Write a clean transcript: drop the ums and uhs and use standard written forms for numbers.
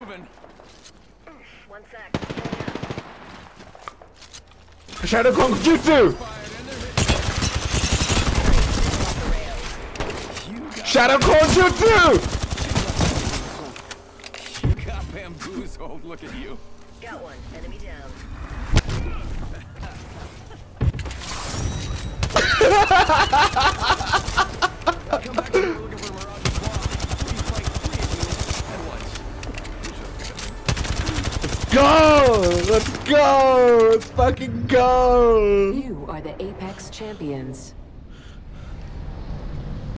moving. One sec. Shadow Clone Jutsu! Shadow Clone Jutsu! You got bamboozled. Look at you. Got one. Enemy down. Come back when we're looking for Mirage Squad. We fight 3 at once. Go! Let's go! Let's fucking go! You are the Apex champions.